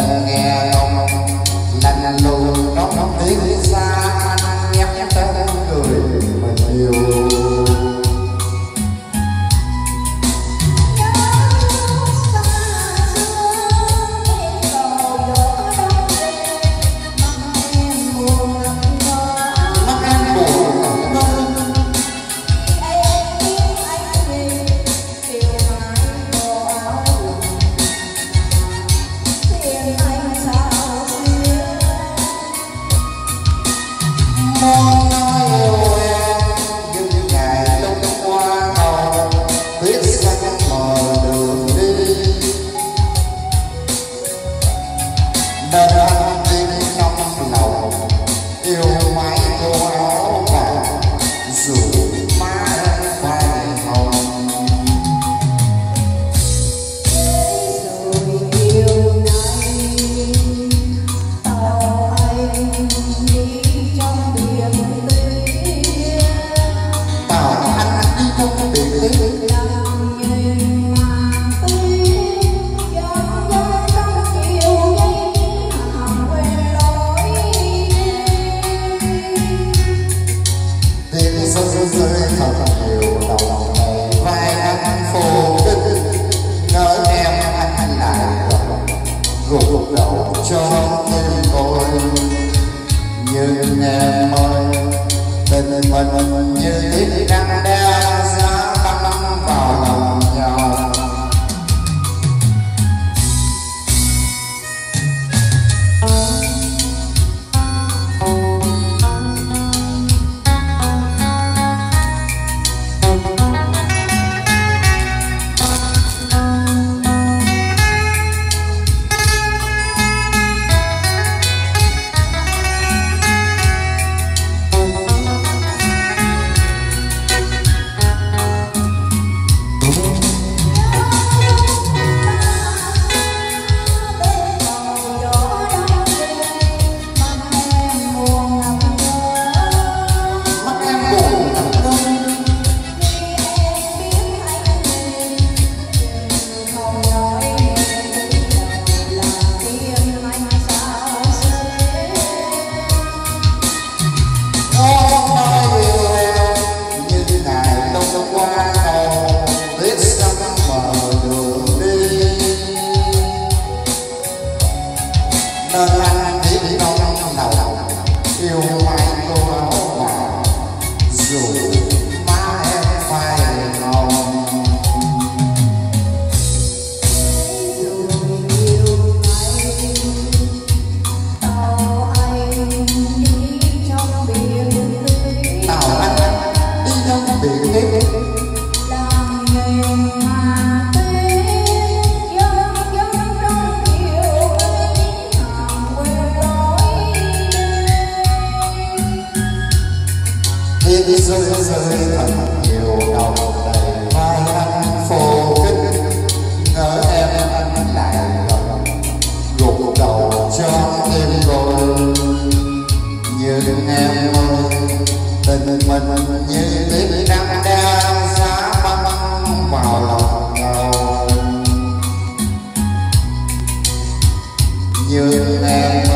nghe ngóng lạnh lùng nóng tiếng xa nhắc tới người mình yêu. Rơi thật nhiều đầu này vai anh phô đích ngỡ em anh lại gục đầu cho tim tôi. Nhưng em ơi tình mình như tiếng đang đe giá băng vào lòng nhau. Nên anh biết đâu đầu yêu mãi cô áo vàng dù má em phai màu. Tàu anh đi trong biển tươi, tàu anh đi trong biển tươi. Rơi thật nhiều đầu đầy vai anh phô kích ngỡ em anh lại gục đầu cho tim tôi. Nhưng em ơi tình mình như tiếng đang đe giá băng vào lòng nhau. Nhưng em